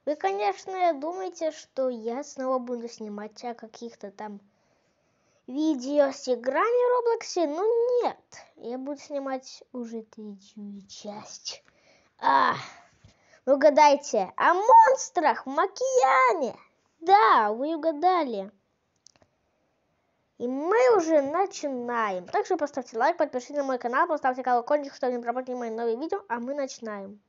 Вы, конечно, думаете, что я снова буду снимать о каких-то там видео с играми в Роблоксе, но нет. Я буду снимать уже третью часть. Вы угадайте, о монстрах в океане. Да, вы угадали. И мы уже начинаем. Так что поставьте лайк, подпишитесь на мой канал, поставьте колокольчик, чтобы не пропустить мои новые видео, а мы начинаем.